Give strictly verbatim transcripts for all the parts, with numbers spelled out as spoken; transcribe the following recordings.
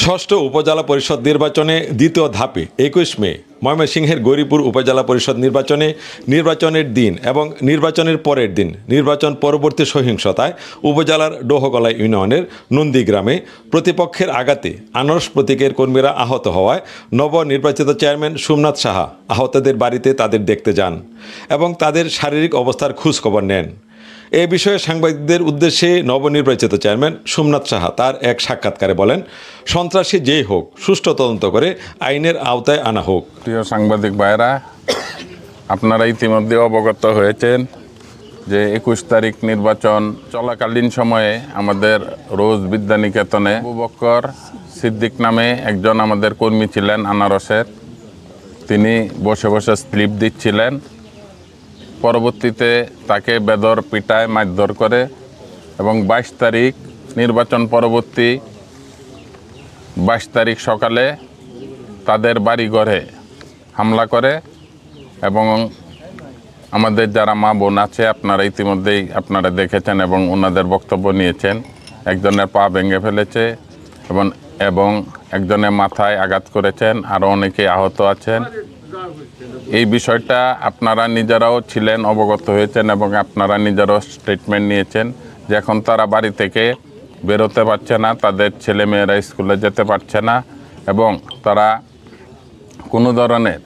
ষষ্ঠ উপজেলা পরিষদ নির্বাচনে দ্বিতীয় ধাপে একুশ মে ময়মনসিংহের গৌরীপুর উপজেলা পরিষদ নির্বাচনে নির্বাচনের দিন এবং নির্বাচনের পরের দিন নির্বাচন পরবর্তী সহিংসতায় উপজেলার ডোহগলা ইউনিয়নের নন্দীগ্রামে প্রতিপক্ষের আঘাতে আনারস প্রতীকের কর্মীরা আহত হওয়ায় নবনির্বাচিত চেয়ারম্যান সোমনাথ সাহা আহতদের বাড়িতে তাদের দেখতে যান এবং তাদের শারীরিক অবস্থার খোঁজখবর নেন। এ বিষয়ে সাংবাদিকদের উদ্দেশ্যে নবনির্বাচিত চেয়ারম্যান সোমনাথ সাহা তার এক সাক্ষাৎকারে বলেন, সন্ত্রাসী যেই হোক সুষ্ঠু তদন্ত করে আইনের আওতায় আনা হোক। প্রিয় সাংবাদিক ভাইরা, আপনারা ইতিমধ্যে অবগত হয়েছেন যে একুশ তারিখ নির্বাচন চলাকালীন সময়ে আমাদের রোজ বিদ্যানিকেতনে আবু বকর সিদ্দিক নামে একজন আমাদের কর্মী ছিলেন আনারসের। তিনি বসে বসে স্লিপ দিচ্ছিলেন। পরবর্তীতে তাকে বেদর পিটায় মারধর করে এবং বাইশ তারিখ নির্বাচন পরবর্তী বাইশ তারিখ সকালে তাদের বাড়িঘরে হামলা করে এবং আমাদের যারা মা বোন আছে আপনারা ইতিমধ্যেই আপনারা দেখেছেন এবং ওনাদের বক্তব্য নিয়েছেন। একজনের পা ভেঙে ফেলেছে এবং এবং একজনের মাথায় আঘাত করেছেন, আরও অনেকে আহত আছেন। এই বিষয়টা আপনারা নিজেরাও ছিলেন, অবগত হয়েছেন এবং আপনারা নিজেরাও স্টেটমেন্ট নিয়েছেন যে এখন তারা বাড়ি থেকে বেরোতে পারছে না, তাদের ছেলেমেয়েরা স্কুলে যেতে পারছে না এবং তারা কোনো ধরনের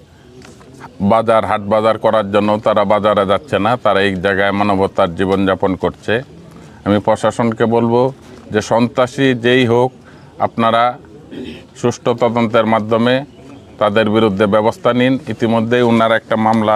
বাজার হাট বাজার করার জন্য তারা বাজারে যাচ্ছে না, তারা এই জায়গায় মানবতার জীবনযাপন করছে। আমি প্রশাসনকে বলবো যে সন্ত্রাসী যেই হোক আপনারা সুষ্ঠু তদন্তের মাধ্যমে তাদের বিরুদ্ধে ব্যবস্থা নিন। ইতিমধ্যেই ওনারা একটা মামলা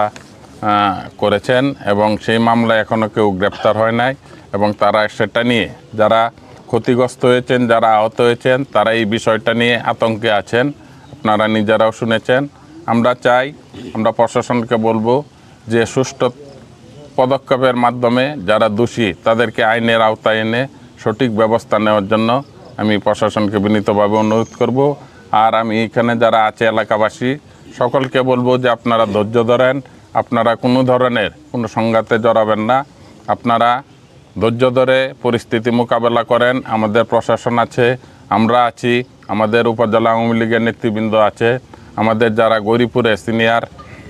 করেছেন এবং সেই মামলায় এখনও কেউ গ্রেপ্তার হয় নাই এবং তারা সেটা নিয়ে যারা ক্ষতিগ্রস্ত হয়েছেন, যারা আহত হয়েছেন, তারা এই বিষয়টা নিয়ে আতঙ্কে আছেন। আপনারা নিজেরাও শুনেছেন। আমরা চাই, আমরা প্রশাসনকে বলবো যে সুষ্ঠু পদক্ষেপের মাধ্যমে যারা দোষী তাদেরকে আইনের আওতায় এনে সঠিক ব্যবস্থা নেওয়ার জন্য আমি প্রশাসনকে বিনীতভাবে অনুরোধ করব। আর আমি এখানে যারা আছে এলাকাবাসী সকলকে বলবো যে আপনারা ধৈর্য ধরেন, আপনারা কোনো ধরনের কোনো সংঘাতে জড়াবেন না, আপনারা ধৈর্য ধরে পরিস্থিতি মোকাবেলা করেন। আমাদের প্রশাসন আছে, আমরা আছি, আমাদের উপজেলা আওয়ামী লীগের নেতৃবৃন্দ আছে, আমাদের যারা গৌরীপুরে সিনিয়র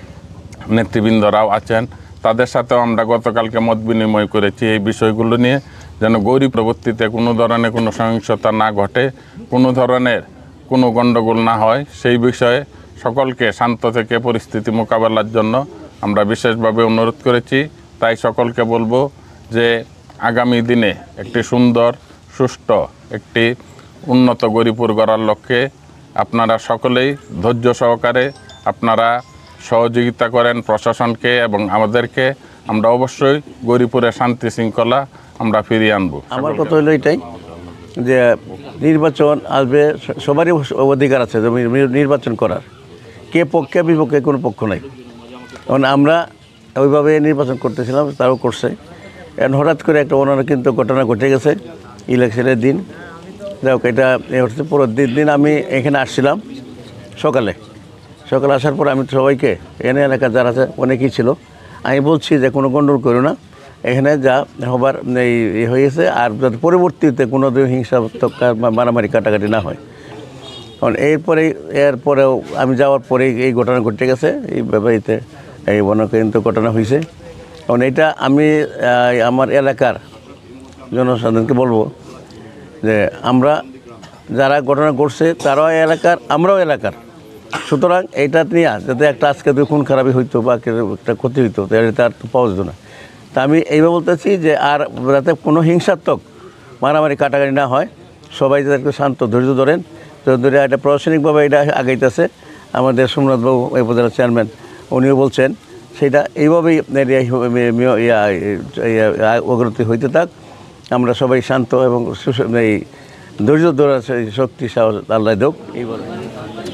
নেতৃবৃন্দরাও আছেন, তাদের সাথেও আমরা গতকালকে মত বিনিময় করেছি এই বিষয়গুলো নিয়ে, যেন গৌরী পরবর্তীতে কোনো ধরনের কোনো সহিংসতা না ঘটে, কোনো ধরনের কোনো গণ্ডগোল না হয়, সেই বিষয়ে সকলকে শান্ত থেকে পরিস্থিতি মোকাবেলার জন্য আমরা বিশেষভাবে অনুরোধ করেছি। তাই সকলকে বলবো যে আগামী দিনে একটি সুন্দর সুষ্ঠু একটি উন্নত গৌরীপুর গড়ার লক্ষ্যে আপনারা সকলেই ধৈর্য সহকারে আপনারা সহযোগিতা করেন প্রশাসনকে এবং আমাদেরকে। আমরা অবশ্যই গৌরীপুরের শান্তি শৃঙ্খলা আমরা ফিরিয়ে আনবো। আমার কথা হলো এটাই যে নির্বাচন আসবে, সবারই অধিকার আছে নির্বাচন করার, কে পক্ষে বিপক্ষে কোনো পক্ষ নাই। কারণ আমরা ওইভাবে নির্বাচন করতেছিলাম, তারাও করছে। এখন হঠাৎ করে একটা অনাকাঙ্ক্ষিত ঘটনা ঘটে গেছে ইলেকশনের দিন। যাই এটা হচ্ছে পরের দিন দিন আমি এখানে আসছিলাম সকালে সকালে আসার পর আমি সবাইকে এখানে এলাকা যারা আছে অনেকেই ছিল, আমি বলছি যে কোনো গণ্ডগোল করো না, এখানে যা হবার এই হয়েছে, আর যাতে পরবর্তীতে কোনো হিংসা মারামারি কাটাকাটি না হয়। কারণ এরপরে এরপরেও আমি যাওয়ার পরেই এই ঘটনা ঘটে গেছে, এই ব্যাপারিতে এই অনাকাঙ্ক্ষিত ঘটনা হয়েছে। কারণ এটা আমি আমার এলাকার জনসাধারণকে বলবো যে আমরা যারা ঘটনা ঘটছে তারাও এলাকার, আমরাও এলাকার, সুতরাং এইটা নিয়ে যাতে একটা আজকে খুন খারাপই হইতো বা একটা ক্ষতি হইতো তার পাওয়া যেত না। তা আমি এইভাবে বলতেছি যে আর যাতে কোনো হিংসাত্মক মারামারি কাটাকাটি না হয়, সবাই যাতে একটু শান্ত ধৈর্য ধরেন, ধরে এটা প্রশাসনিকভাবে এটা আগাইতেছে। আমাদের সোমনাথবাবু এই উপজেলার চেয়ারম্যান উনিও বলছেন সেটা এইভাবেই অগ্রগতি হইতে থাক। আমরা সবাই শান্ত এবং এই ধৈর্য ধরার শক্তি সাহস আল্লাহ দেব এই বলে।